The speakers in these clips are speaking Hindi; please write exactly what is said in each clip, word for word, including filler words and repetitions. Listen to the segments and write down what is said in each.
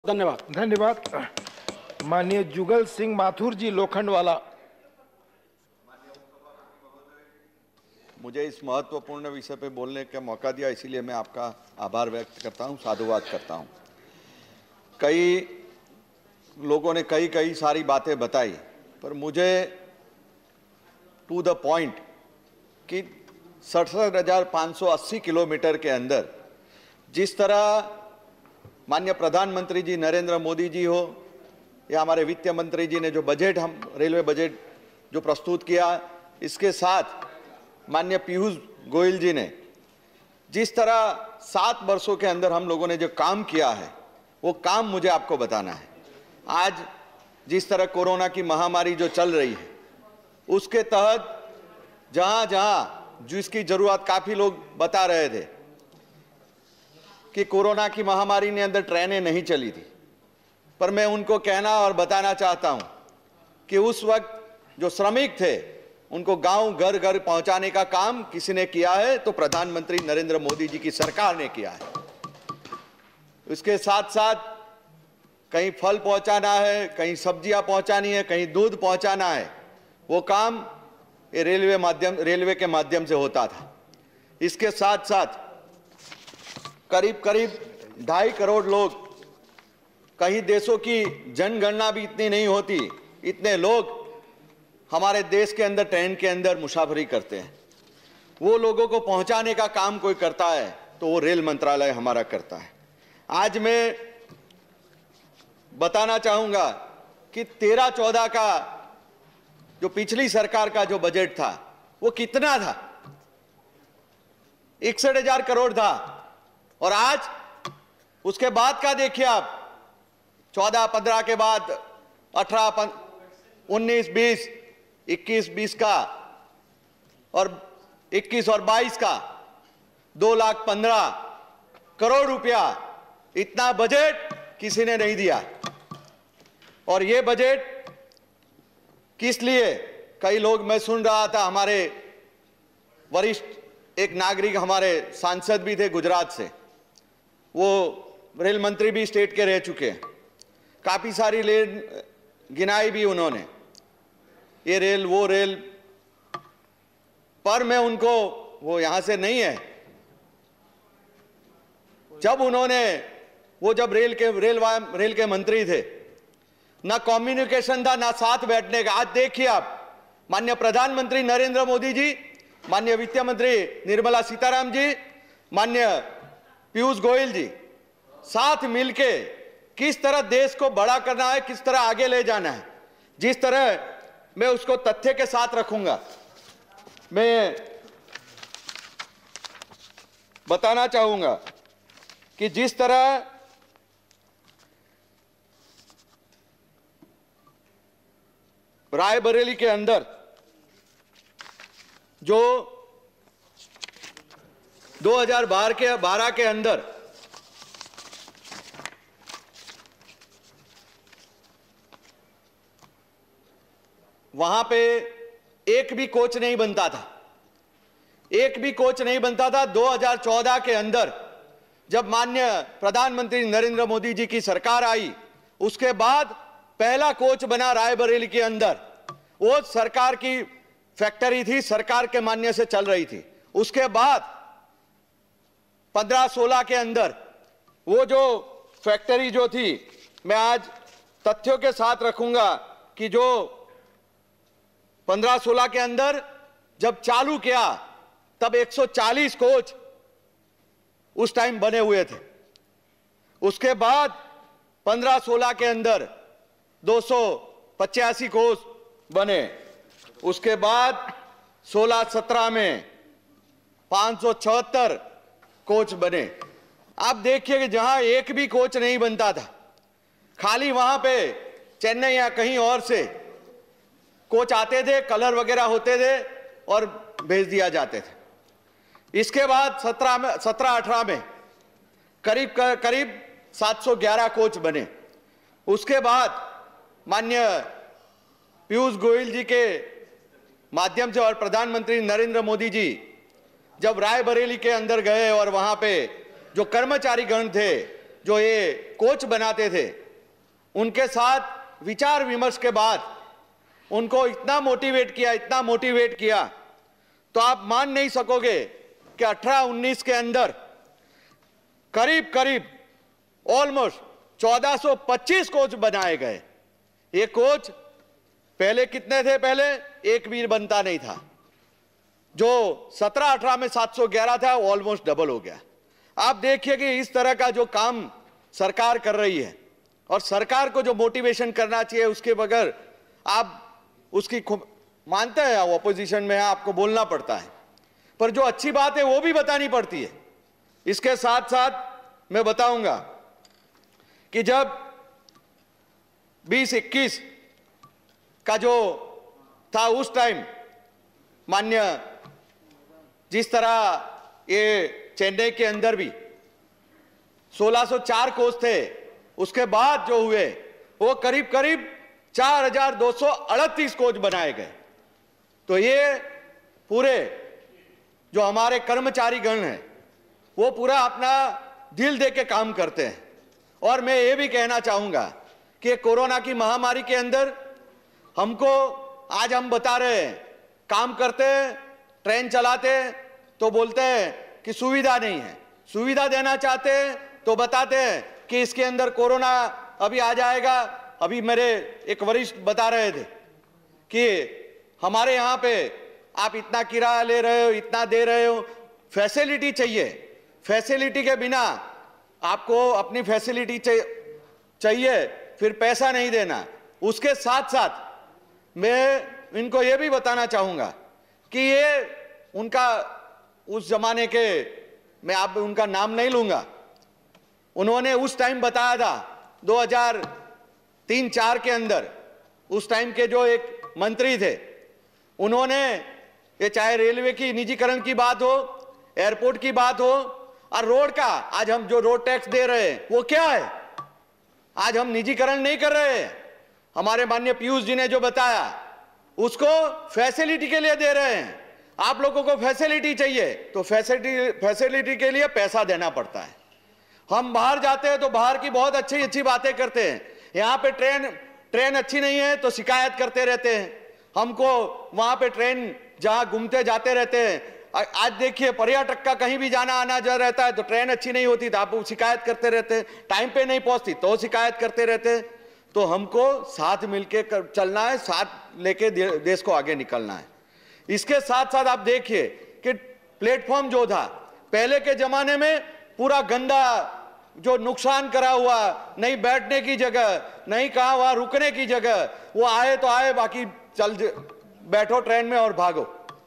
धन्यवाद धन्यवाद। माननीय जुगल सिंह माथुर जी लोखंडवाला। मुझे इस महत्वपूर्ण विषय पे बोलने का मौका दिया, इसीलिए मैं आपका आभार व्यक्त करता हूं, साधुवाद करता हूं। कई लोगों ने कई कई सारी बातें बताई, पर मुझे टू द पॉइंट कि सड़सठ हजार पाँच सौ अस्सी किलोमीटर के अंदर जिस तरह माननीय प्रधानमंत्री जी नरेंद्र मोदी जी हो या हमारे वित्त मंत्री जी ने जो बजट हम रेलवे बजट जो प्रस्तुत किया, इसके साथ माननीय पीयूष गोयल जी ने जिस तरह सात वर्षों के अंदर हम लोगों ने जो काम किया है, वो काम मुझे आपको बताना है। आज जिस तरह कोरोना की महामारी जो चल रही है, उसके तहत जहां जहां जिसकी जरूरत, काफी लोग बता रहे थे कि कोरोना की महामारी ने अंदर ट्रेनें नहीं चली थी, पर मैं उनको कहना और बताना चाहता हूं कि उस वक्त जो श्रमिक थे उनको गांव घर घर पहुंचाने का काम किसी ने किया है तो प्रधानमंत्री नरेंद्र मोदी जी की सरकार ने किया है। उसके साथ साथ कहीं फल पहुंचाना है, कहीं सब्जियां पहुंचानी है, कहीं दूध पहुंचाना है, वो काम ये रेलवे माध्यम रेलवे के माध्यम से होता था। इसके साथ साथ करीब करीब ढाई करोड़ लोग, कहीं देशों की जनगणना भी इतनी नहीं होती, इतने लोग हमारे देश के अंदर ट्रेन के अंदर मुसाफरी करते हैं। वो लोगों को पहुंचाने का काम कोई करता है तो वो रेल मंत्रालय हमारा करता है। आज मैं बताना चाहूंगा कि तेरह चौदह का जो पिछली सरकार का जो बजट था वो कितना था, इकसठ हजार करोड़ था, और आज उसके बाद का देखिए आप, चौदह पंद्रह के बाद अठारह उन्नीस बीस इक्कीस बीस का और इक्कीस और बाईस का दो लाख पंद्रह करोड़ रुपया, इतना बजट किसी ने नहीं दिया। और ये बजट किस लिए, कई लोग, मैं सुन रहा था, हमारे वरिष्ठ एक नागरिक हमारे सांसद भी थे गुजरात से, वो रेल मंत्री भी स्टेट के रह चुके हैं, काफी सारी रेल गिनाई भी उन्होंने, ये रेल वो रेल, पर मैं उनको, वो यहां से नहीं है, जब उन्होंने वो जब रेल के रेल रेल के मंत्री थे, ना कम्युनिकेशन था ना साथ बैठने का। आज देखिए आप, माननीय प्रधानमंत्री नरेंद्र मोदी जी, माननीय वित्त मंत्री निर्मला सीताराम जी, माननीय पीयूष गोयल जी साथ मिलके किस तरह देश को बड़ा करना है, किस तरह आगे ले जाना है, जिस तरह मैं उसको तथ्य के साथ रखूंगा। मैं बताना चाहूंगा कि जिस तरह रायबरेली के अंदर जो दो हज़ार बारह के बारह के अंदर वहां पे एक भी कोच नहीं बनता था, एक भी कोच नहीं बनता था। दो हज़ार चौदह के अंदर जब माननीय प्रधानमंत्री नरेंद्र मोदी जी की सरकार आई, उसके बाद पहला कोच बना रायबरेली के अंदर। वो सरकार की फैक्ट्री थी, सरकार के मान्य से चल रही थी। उसके बाद पंद्रह सोलह के अंदर वो जो फैक्ट्री जो थी, मैं आज तथ्यों के साथ रखूंगा कि जो पंद्रह सोलह के अंदर जब चालू किया तब एक सौ चालीस कोच उस टाइम बने हुए थे। उसके बाद पंद्रह सोलह के अंदर दो सौ पचासी कोच बने। उसके बाद सोलह सत्रह में पांच सौ चौहत्तर कोच बने। आप देखिए कि जहां एक भी कोच नहीं बनता था, खाली वहां पे चेन्नई या कहीं और से कोच आते थे, कलर वगैरह होते थे और भेज दिया जाते थे। इसके बाद सत्रह में सत्रह अठारह में करीब करीब सात सौ ग्यारह कोच बने। उसके बाद माननीय पीयूष गोयल जी के माध्यम से और प्रधानमंत्री नरेंद्र मोदी जी जब रायबरेली के अंदर गए और वहां पे जो कर्मचारी गण थे जो ये कोच बनाते थे, उनके साथ विचार विमर्श के बाद उनको इतना मोटिवेट किया, इतना मोटिवेट किया, तो आप मान नहीं सकोगे कि अठारह उन्नीस के अंदर करीब करीब ऑलमोस्ट चौदह सौ पच्चीस कोच बनाए गए। ये कोच पहले कितने थे? पहले एक भी बनता नहीं था। जो सत्रह अठारह में सात सौ ग्यारह था, ऑलमोस्ट डबल हो गया। आप देखिए कि इस तरह का जो काम सरकार कर रही है, और सरकार को जो मोटिवेशन करना चाहिए, उसके बगैर आप उसकी मानते हैं, ऑपोजिशन में आपको बोलना पड़ता है, पर जो अच्छी बात है वो भी बतानी पड़ती है। इसके साथ साथ मैं बताऊंगा कि जब बीस इक्कीस का जो था उस टाइम, मान्य जिस तरह ये चेन्नई के अंदर भी सोलह सौ चार कोच थे, उसके बाद जो हुए वो करीब करीब चार हजार दो सौ अड़तीस कोच बनाए गए। तो ये पूरे जो हमारे कर्मचारी गण हैं वो पूरा अपना दिल दे के काम करते हैं। और मैं ये भी कहना चाहूंगा कि कोरोना की महामारी के अंदर हमको, आज हम बता रहे हैं, काम करते हैं, ट्रेन चलाते हैं तो बोलते हैं कि सुविधा नहीं है, सुविधा देना चाहते हैं तो बताते हैं कि इसके अंदर कोरोना अभी आ जाएगा। अभी मेरे एक वरिष्ठ बता रहे थे कि हमारे यहाँ पे आप इतना किराया ले रहे हो, इतना दे रहे हो, फैसिलिटी चाहिए, फैसिलिटी के बिना आपको अपनी फैसिलिटी चाहिए, फिर पैसा नहीं देना। उसके साथ साथ मैं इनको ये भी बताना चाहूंगा कि ये उनका उस जमाने के, मैं आप उनका नाम नहीं लूंगा, उन्होंने उस टाइम बताया था दो हज़ार तीन चार के अंदर, उस टाइम के जो एक मंत्री थे, उन्होंने ये चाहे रेलवे की निजीकरण की बात हो, एयरपोर्ट की बात हो, और रोड का, आज हम जो रोड टैक्स दे रहे हैं वो क्या है? आज हम निजीकरण नहीं कर रहे हैं, हमारे माननीय पीयूष जी ने जो बताया उसको फैसिलिटी के लिए दे रहे हैं। आप लोगों को फैसिलिटी चाहिए तो फैसिलिटी फैसिलिटी के लिए पैसा देना पड़ता है। हम बाहर जाते हैं तो बाहर की बहुत अच्छी अच्छी बातें करते हैं, यहाँ पे ट्रेन ट्रेन अच्छी नहीं है तो शिकायत करते रहते हैं। हमको वहां पे ट्रेन जहां घूमते जाते रहते हैं, आज देखिए पर्यटक का कहीं भी जाना आना जा रहता है तो ट्रेन अच्छी नहीं होती तो आप शिकायत करते रहते हैं, टाइम पे नहीं पहुंचती तो शिकायत करते रहते हैं। तो हमको साथ मिलके चलना है, साथ लेके देश को आगे निकलना है। इसके साथ साथ आप देखिए कि प्लेटफॉर्म जो था पहले के जमाने में पूरा गंदा, जो नुकसान करा हुआ, नहीं बैठने की जगह, नहीं कहा वहां रुकने की जगह, वो आए तो आए, बाकी चल बैठो ट्रेन में और भागो,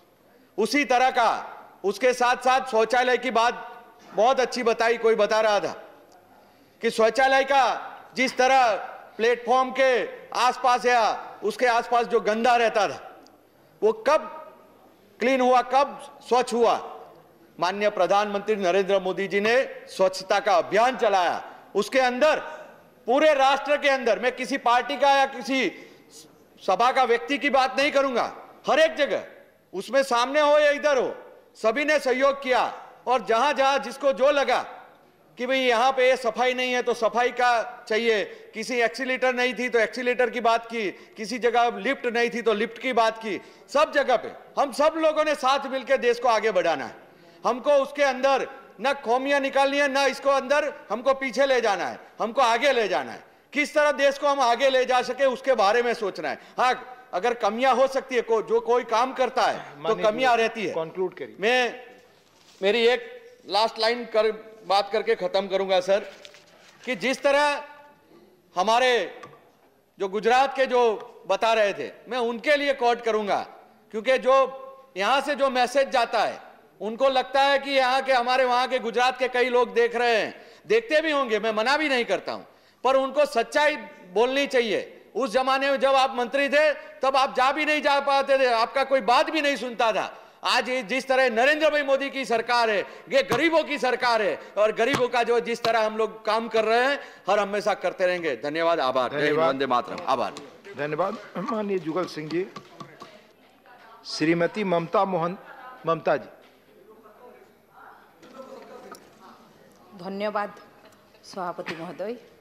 उसी तरह का। उसके साथ साथ शौचालय की बात बहुत अच्छी बताई, कोई बता रहा था कि शौचालय का जिस तरह प्लेटफॉर्म के आसपास या उसके आसपास जो गंदा रहता था वो कब क्लीन हुआ, कब स्वच्छ हुआ? माननीय प्रधानमंत्री नरेंद्र मोदी जी ने स्वच्छता का अभियान चलाया। उसके अंदर पूरे राष्ट्र के अंदर, मैं किसी पार्टी का या किसी सभा का व्यक्ति की बात नहीं करूंगा, हर एक जगह उसमें सामने हो या इधर हो, सभी ने सहयोग किया। और जहां जहां जिसको जो लगा कि भाई यहां पे ये सफाई नहीं है तो सफाई का चाहिए, किसी एक्सीलेटर नहीं थी तो एक्सीलेटर की बात की, किसी जगह लिफ्ट नहीं थी तो लिफ्ट की बात की, सब जगह पे हम सब लोगों ने साथ मिलकर देश को आगे बढ़ाना है। हमको उसके अंदर न खोमियां निकालनी है, न इसको अंदर हमको पीछे ले जाना है, हमको आगे ले जाना है। किस तरह देश को हम आगे ले जा सके उसके बारे में सोचना है। हाँ, अगर कमियां हो सकती है, को, जो कोई काम करता है तो कमियां रहती है। कंक्लूड करिए। मैं मेरी एक लास्ट लाइन कर बात करके खत्म करूंगा सर, कि जिस तरह हमारे जो गुजरात के जो बता रहे थे, मैं उनके लिए कोट करूंगा, क्योंकि जो यहां से जो मैसेज जाता है उनको लगता है कि यहाँ के हमारे वहां के गुजरात के कई लोग देख रहे हैं, देखते भी होंगे, मैं मना भी नहीं करता हूं, पर उनको सच्चाई बोलनी चाहिए। उस जमाने में जब आप मंत्री थे तब आप जा भी नहीं जा पाते थे, आपका कोई बात भी नहीं सुनता था। आज जिस तरह नरेंद्र भाई मोदी की सरकार है, ये गरीबों की सरकार है, और गरीबों का जो जिस तरह हम लोग काम कर रहे हैं हर हमेशा करते रहेंगे। धन्यवाद, आभार, जय हिंद, वंदे मातरम। आभार, धन्यवाद माननीय जुगल सिंह जी। श्रीमती ममता मोहन ममता जी। धन्यवाद सभापति महोदय,